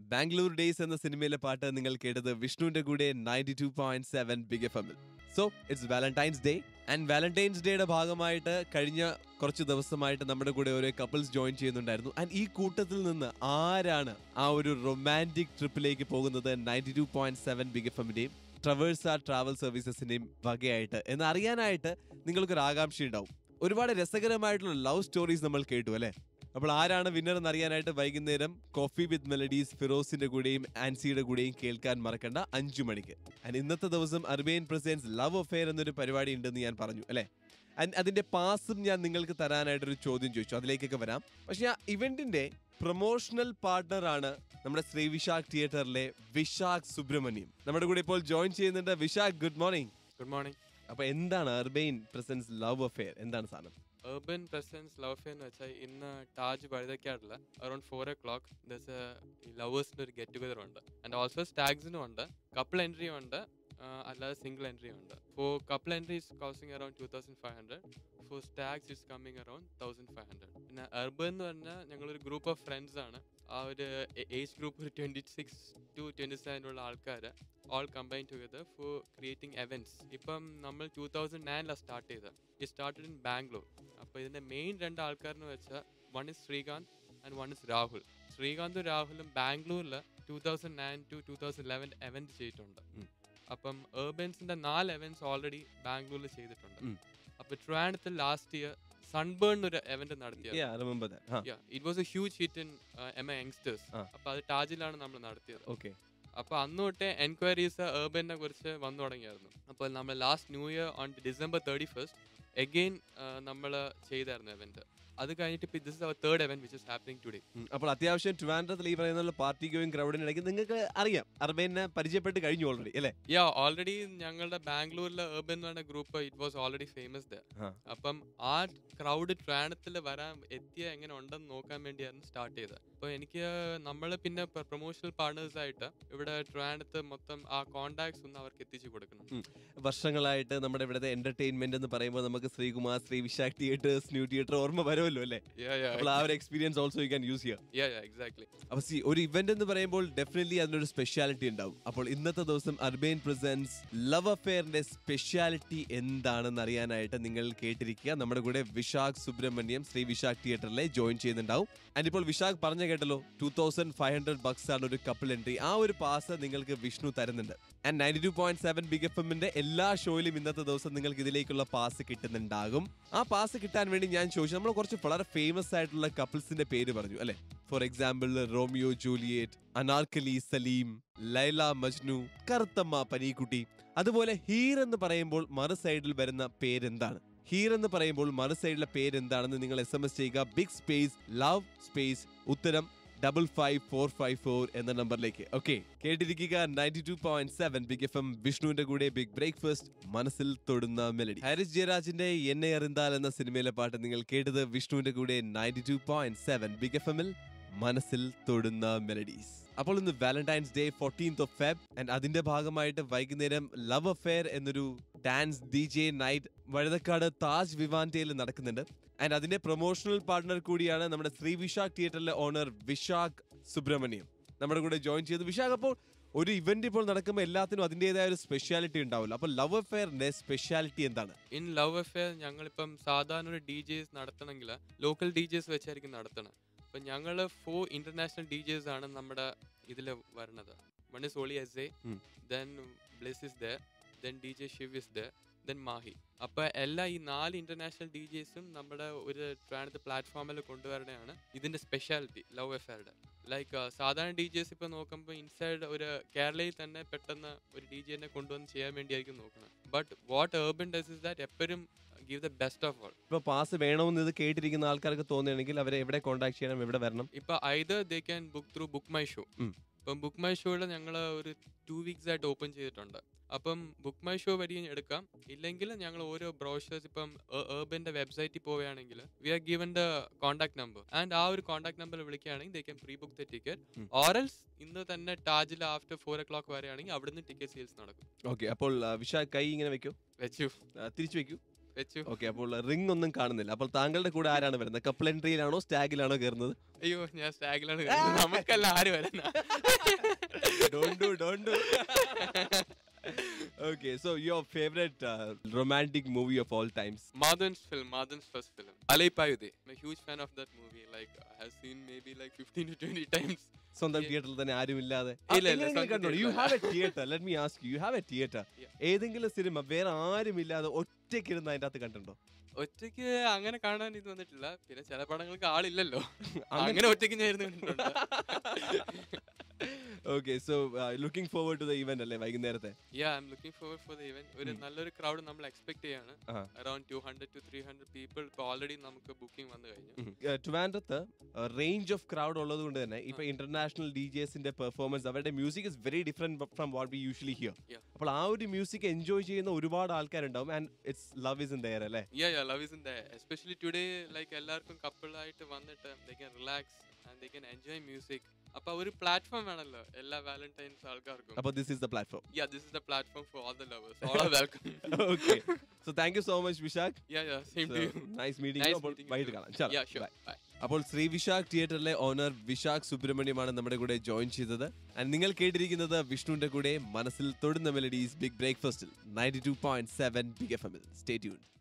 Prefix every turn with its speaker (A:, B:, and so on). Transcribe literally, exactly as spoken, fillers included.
A: Bangalore Days എന്ന സിനിമയിലെ പാട്ട് നിങ്ങൾ കേട്ടത് വിഷ്ണുവിന്റെ കൂടെ ninety-two point seven Big F M. So, it's Valentine's Day. And Valentine's Dayയുടെ ഭാഗമായിട്ട് കഴിഞ്ഞ കുറച്ച് ദിവസമായിട്ട് നമ്മുടെ കൂടെ ഓരോ കപ്പിൾസ് ജോയിൻ ചെയ്യുന്നുണ്ടായിരുന്നു. ആൻഡ് ഈ കൂട്ടത്തിൽ നിന്ന് ആരാണ് ആ ഒരു റൊമാൻറ്റിക് ട്രിപ്പിലേക്ക് പോകുന്നത് ninety-two point seven Big F M-ന്റെയും ട്രവേഴ്സ ട്രാവൽ സർവീസസിന്റെയും വകയായിട്ട് എന്ന് അറിയാനായിട്ട് നിങ്ങൾക്കൊരു ആകാംക്ഷ ഉണ്ടാവും. ഒരുപാട് രസകരമായിട്ടുള്ള ലവ് സ്റ്റോറീസ് നമ്മൾ കേട്ടു അല്ലേ? അപ്പോൾ ആരാണ് വിന്നർ എന്ന് അറിയാനായിട്ട് വൈകുന്നേരം കോഫി വിത്ത് മെലഡീസ് ഫിറോസിന്റെ കൂടെയും ആൻസിയുടെ കൂടെയും കേൾക്കാൻ മറക്കണ്ട അഞ്ചു മണിക്ക്. ആൻഡ് ഇന്നത്തെ ദിവസം അർബേൻ പ്രസൻസ് ലവ് അഫെയർ എന്നൊരു പരിപാടി ഉണ്ടെന്ന് ഞാൻ പറഞ്ഞു അല്ലേ? ആൻഡ് അതിന്റെ പാസും ഞാൻ നിങ്ങൾക്ക് തരാനായിട്ടൊരു ചോദ്യം ചോദിച്ചു, അതിലേക്കൊക്കെ വരാം. പക്ഷെ ആ ഇവന്റിന്റെ പ്രൊമോഷണൽ പാർട്ട്ണർ ആണ് നമ്മുടെ ശ്രീവിശാഖ് തിയേറ്ററിലെ വിശാഖ് സുബ്രഹ്മണ്യം. നമ്മുടെ കൂടെ ഇപ്പോൾ ജോയിൻ ചെയ്യുന്നുണ്ട്. Vishakh, good morning.
B: Good morning.
A: അപ്പൊ എന്താണ് അർബേൻ പ്രസൻസ് ലവ് അഫെയർ? എന്താണ് സാധനം?
B: Urbane presents love affair എന്ന് വെച്ചാൽ ഇന്ന് ടാജ് വഴുതക്കാടില്ല അറൌണ്ട് ഫോർ ഓ ക്ലോക്ക് ലവേഴ്സിന്റെ ഒരു ഗെറ്റ് ടുഗദർ ഉണ്ട്. ആൻഡ് ഓൾസോ സ്റ്റാഗ്സിനും ഉണ്ട്, കപ്പിൾ എൻട്രിയും ഉണ്ട്, അല്ലാതെ സിംഗിൾ എൻട്രിയും ഉണ്ട്. For couple entry is costing around two thousand five hundred for stags is coming around thousand five hundred. പിന്നെ അർബൻ എന്ന് പറഞ്ഞാൽ ഞങ്ങളൊരു ഗ്രൂപ്പ് ഓഫ് ഫ്രണ്ട്സ് ആണ്. ആ ഒരു ഏജ് ഗ്രൂപ്പ് ഒരു ട്വൻറ്റി സിക്സ് ടു ട്വൻറ്റി സെവനുള്ള ആൾക്കാർ all combine together for creating എവൻറ്റ്സ്. ഇപ്പം നമ്മൾ ടൂ തൗസൻഡ് നയനിലാണ് സ്റ്റാർട്ട് ചെയ്തത്. It started in Bangalore. അപ്പോൾ ഇതിൻ്റെ മെയിൻ രണ്ട് ആൾക്കാരെന്ന് വെച്ചാൽ one is Srikanth and one is Rahul. ശ്രീകാന്തും രാഹുലും ബാംഗ്ലൂരിൽ two thousand nine to two thousand eleven event ചെയ്തിട്ടുണ്ട്. അപ്പം ഏർബൻസിൻ്റെ നാല് എവൻറ്റ്സ് ഓൾറെഡി ബാംഗ്ലൂരിൽ ചെയ്തിട്ടുണ്ട്. അപ്പോൾ ട്രിവാൻഡ്രത്തിൽ ലാസ്റ്റ് ഇയർ സൺബേൺ ഒരു എവന്റ് നടത്തിയത്. It was A huge hit in M A youngsters. അപ്പൊ അത് ടാജിലാണ് നമ്മൾ നടത്തിയത്. അപ്പൊ അന്ന് തൊട്ടേ എൻക്വയറീസ് ഏർബനെ കുറിച്ച് വന്നു തുടങ്ങിയായിരുന്നു. അപ്പോൾ നമ്മൾ last new year on December thirty first again നമ്മൾ ചെയ്തായിരുന്നു എവന്റ്. അത് കഴിഞ്ഞിട്ട് ഇപ്പൊ this is our third event which is happening today.
A: അപ്പോൾ അത്യാവശ്യം ട്രിവാൻഡ്രത്തിൽ ഈ പറയുന്ന പാർട്ടി ഗോയിങ് ക്രൗഡിനിടയ്ക്ക് നിങ്ങൾക്ക് അറിയാം, അർബേനെ പരിചയപ്പെട്ട് കഴിഞ്ഞു ഓൾറെഡി അല്ലേ?
B: യാ, ഓൾറെഡി ഞങ്ങളുടെ ബാംഗ്ലൂരിലെ ഏർബൻ എന്ന് പറഞ്ഞ group it was already famous there. അപ്പം ആ ക്രൗഡ് ട്രിവാൻഡ്രത്തിൽ വരാൻ എത്തിയ എങ്ങനെ ഉണ്ടെന്ന് നോക്കാൻ വേണ്ടിയായിരുന്നു സ്റ്റാർട്ട് ചെയ്തത്. അപ്പോൾ എനിക്ക് നമ്മൾ പിന്നെ പ്രൊമോഷണൽ പാർട്ട്നേഴ്സ് ആയിട്ട് ഇവിടെ ട്രിവാൻഡ്രത്ത് മൊത്തം ആ കോണ്ടാക്ട്സ് ഒന്ന് അവർക്ക് എത്തിച്ചു കൊടുക്കണം.
A: വർഷങ്ങളായിട്ട് നമ്മുടെ ഇവിടുത്തെ എന്റർടൈൻമെന്റ് എന്ന് പറയുമ്പോൾ നമുക്ക് Sreekumar, Sree Vishakh theatres, new theatre ഓർമ്മ വരുമല്ലോ അല്ലേ? അപ്പോൾ ആ ഒരു experience also you can use here. അപ്പോൾ സി ഒരു ഇവന്റ് എന്ന് പറയുമ്പോൾ ഡെഫിനറ്റ്ലി അതിനൊരു സ്പെഷ്യാലിറ്റി ഉണ്ടാവും. അപ്പോൾ ഇന്നത്തെ ദിവസം അർബേൻ പ്രസൻസ് ലവ് അഫെയറിന്റെ സ്പെഷ്യാലിറ്റി എന്താണെന്ന് അറിയാനായിട്ട് നിങ്ങൾ കേട്ടിരിക്കുക. നമ്മുടെ കൂടെ വിശാഖ് സുബ്രഹ്മണ്യം ശ്രീ വിശാഖ് തിയേറ്ററിലെ ജോയിൻ ചെയ്യുന്നുണ്ടാവും. ആൻഡ് ഇപ്പോൾ വിശാഖ് പറഞ്ഞ കേട്ടല്ലോ, two thousand five hundred bucks ആണ് ഒരു കപ്പിൾ എൻട്രി. ആ ഒരു പാസ് നിങ്ങൾക്ക് വിഷ്ണു തരുന്നുണ്ട്. And ninety two point seven big F എമ്മിന്റെ എല്ലാ ഷോയിലും ഇന്നത്തെ ദിവസം നിങ്ങൾക്ക് ഇതിലേക്കുള്ള പാസ് കിട്ടുന്നുണ്ടാകും. ആ പാസ് കിട്ടാൻ വേണ്ടി ഞാൻ ചോദിച്ചു, നമ്മൾ കുറച്ച് വളരെ ഫേമസ് ആയിട്ടുള്ള കപ്പിൾസിന്റെ പേര് പറഞ്ഞു അല്ലെ? For example Romeo Juliet, Anarkali Salim, Laila Majnu, Karuthamma Pareekutty. അതുപോലെ ഹീർ എന്ന് പറയുമ്പോൾ മറു സൈഡിൽ വരുന്ന പേരെന്താണ്? ഹീർ എന്ന് പറയുമ്പോൾ മറു സൈഡിലെ പേരെന്താണെന്ന് നിങ്ങൾ എസ് എം എസ് ചെയ്യുക. ബിഗ് സ്പേസ് ലവ് സ്പേസ് ഉത്തരം double five four five four എന്ന നമ്പറിലേക്ക്. ഓക്കെ, കേട്ടിരിക്കുക ninety two point seven big F M. വിഷ്ണുവിന്റെ കൂടെ ബിഗ് ബ്രേക്ക്ഫാസ്റ്റ്, മനസ്സിൽ തൊടുന്ന മെലഡി. ഹാരിസ് ജയരാജിന്റെ എന്നെ അറിന്താൽ എന്ന സിനിമയിലെ പാട്ട് നിങ്ങൾ കേട്ടത് വിഷ്ണുവിന്റെ കൂടെ ninety two point seven big F എമ്മിൽ മനസ്സിൽ തൊടുന്ന മെലഡീസ്. അപ്പോൾ ഇന്ന് Valentine's day fourteenth of Feb. And അതിന്റെ ഭാഗമായിട്ട് വൈകുന്നേരം ലവ് അഫെയർ എന്നൊരു dance D J night Vazhuthacaud Taj വിവാന്റയിൽ നടക്കുന്നുണ്ട്. ആൻഡ് അതിന്റെ പ്രൊമോഷണൽ പാർട്ട്ണർ കൂടിയാണ് നമ്മുടെ ശ്രീവിശാഖ് തിയേറ്ററിലെ ഓണർ വിശാഖ് സുബ്രഹ്മണ്യം. നമ്മുടെ കൂടെ ജോയിൻ ചെയ്തു. വിശാഖ്, അപ്പോൾ ഒരു ഇവന്റ് ഇപ്പോൾ നടക്കുമ്പോൾ എല്ലാത്തിനും അതിന്റേതായ ഒരു സ്പെഷ്യാലിറ്റി ഉണ്ടാവില്ല. അപ്പൊ ലവ് അഫെയറിന്റെ സ്പെഷ്യാലിറ്റി എന്താണ്?
B: ഇൻ ലവ് അഫെയർ ഞങ്ങളിപ്പം സാധാരണ ഒരു ഡി ജെസ് നടത്തണമെങ്കിൽ ലോക്കൽ ഡി ജെസ് വെച്ചായിരിക്കും നടത്തണം. അപ്പം ഞങ്ങൾ ഫോർ ഇന്റർനാഷണൽ ഡി ജെസ് ആണ് നമ്മുടെ ഇതിൽ വരുന്നത്. One is Olly S A, then Bliss is there, then D J Shiv is there, then Mahi. അപ്പോൾ എല്ലാ ഈ നാല് ഇന്റർനാഷണൽ ഡി ജെസും നമ്മുടെ ഒരു ട്രാൻഡ് പ്ലാറ്റ്ഫോമിൽ കൊണ്ടുവരുന്നതാണ് ഇതിന്റെ സ്പെഷ്യാലിറ്റി ലവ് അഫെയറുടെ. ലൈക്ക് സാധാരണ ഡി ജെസ് ഇപ്പൊ നോക്കുമ്പോൾ ഇൻസൈഡ് ഒരു കേരളയിൽ തന്നെ പെട്ടെന്ന് ഒരു ഡി ജെനെ കൊണ്ടുവന്ന് ചെയ്യാൻ വേണ്ടിയായിരിക്കും നോക്കുന്നത്. But what Urban does is that എപ്പോഴും give the best of all.
A: ഇപ്പൊ പാസ് വേണമെന്ന് ഇത് കേട്ടിരിക്കുന്ന ആൾക്കാർക്ക് തോന്നുകയാണെങ്കിൽ അവരെ എവിടെ കോൺടാക്ട് ചെയ്യണം, എവിടെ വരണം?
B: ഇപ്പൊ either they can book through book my show. ഇപ്പം ബുക്ക് മൈ ഷോയിൽ ഞങ്ങൾ ഒരു ടു വീക്സ് ആയിട്ട് ഓപ്പൺ ചെയ്തിട്ടുണ്ട്. അപ്പം ബുക്ക് മൈ ഷോ വഴി എടുക്കാം. ഇല്ലെങ്കിൽ ഞങ്ങൾ ഓരോ ബ്രോഷേഴ്സ് ഇപ്പം ഏർബന്റെ വെബ്സൈറ്റിൽ പോവുകയാണെങ്കിൽ we are given the contact number. And ആ ഒരു കോൺടാക്ട് നമ്പർ വിളിക്കുകയാണെങ്കിൽ they can pre book the ticket. Or else ഇന്ന് തന്നെ ടാജിൽ ആഫ്റ്റർ ഫോർ ഒ ക്ലോക്ക് വരെയാണെങ്കിൽ അവിടുന്ന് ടിക്കറ്റ് സെയിൽസ് നടക്കും.
A: ഓക്കെ, അപ്പോൾ വിശാഖ് കൈ ഇങ്ങനെ വെക്കൂ,
B: വെച്ചു
A: തിരിച്ചു വെക്കൂ.
B: വെച്ചു.
A: ഓക്കെ, അപ്പോൾ റിംഗ് ഒന്നും കാണുന്നില്ല. അപ്പോൾ താങ്കളുടെ കൂടെ ആരാണ് വരുന്നത്? കപ്പിൾ എൻട്രിയിലാണോ സ്റ്റാഗിലാണോ കയറുന്നത്?
B: അയ്യോ, ഞാൻ സ്റ്റാഗിലാണ് കയറുന്നത്. നമുക്കല്ല ആര് വരുന്ന.
A: Don't do, don't do. Okay, so your favorite uh, romantic movie of all times?
B: Madhan's film, Madhan's first film, Alaipayude. I'm a huge fan of that movie. Like I have seen maybe like fifteen to twenty times.
A: സ്വന്തം തിയേറ്ററിൽ തന്നെ ആരും ഇല്ലാതെ
B: ഇല്ല.
A: You have a theatre. Let me ask you, you have a theatre. ഏതെങ്കിലും സിനിമ വേറെ ആരും ഇല്ലാതെ ഒറ്റയ്ക്ക് ഇരുന്ന് അതിന്റെ അകത്ത് കണ്ടിട്ടുണ്ടോ?
B: ഒറ്റയ്ക്ക് അങ്ങനെ കാണാൻ ഇത് വന്നിട്ടില്ല. പിന്നെ ചില പടങ്ങൾക്ക് ആളില്ലല്ലോ, അങ്ങനെ ഒറ്റയ്ക്ക് ഞാൻ ഇരുന്ന് കണ്ടിട്ടുണ്ട്.
A: Okay, so uh, looking forward to the event അല്ലേ വൈകുന്നേരത്തെ?
B: Yeah, I'm looking forward for the event. ഒരു നല്ലൊരു ക്രൗഡ് നമ്മൾ എക്സ്പെക്ട് ചെയ്യാണ്. Around two hundred to three hundred people. ഇപ്പോൾ ഓൾറെഡി നമുക്ക് ബുക്കിംഗ് വന്നു കഴിഞ്ഞു.
A: ട്രിവാൻഡ്രത്ത് റേഞ്ച് ഓഫ് ക്രൗഡ് ഉള്ളത് കൊണ്ട് തന്നെ ഇപ്പൊ ഇന്റർനാഷണൽ ഡി ജെസിന്റെ പെർഫോമൻസ്, അവരുടെ music is very different from what we usually hear. അപ്പോൾ ആ ഒരു മ്യൂസിക് എൻജോയ് ചെയ്യുന്ന ഒരുപാട് ആൾക്കാരുണ്ടാവും. And it's love is in there അല്ലേ?
B: Yeah, yeah, love is in there. Especially today, like എല്ലാവർക്കും കപ്പിൾ ആയിട്ട് വന്നിട്ട് they can relax and they can enjoy music. അപ്പോൾ ഒരു പ്ലാറ്റ്ഫോം വേണല്ലോ എല്ലാ വാലന്റൈൻസ് ആൾക്കാർക്കും.
A: അപ്പോൾ this is the platform.
B: Yeah, this is the platform for all the lovers. All are welcome.
A: Okay. So thank you so much, Visakh.
B: Yeah, yeah, same
A: so,
B: to you.
A: Nice meeting
B: Nice
A: you. അപ്പോൾ വൈകിട്ട് കാണാം. ചലോ.
B: Yeah, sure. Bye.
A: അപ്പോൾ ശ്രീ വിശാഖ് തിയേറ്ററിലെ owner Vishakh സുബ്രഹ്മണ്യമാണ് നമ്മുടെ കൂടെ join ചെയ്തത്. And നിങ്ങൾ കേട്ടിരിക്കുന്നത് വിഷ്ണുവിന്റെ കൂടെ മനസ്സിൽ തൊടുന്ന മെലഡീസ് ബിഗ് ബ്രേക്ക്ഫാസ്റ്റിൽ ninety two point seven big F എമ്മിൽ. Stay tuned.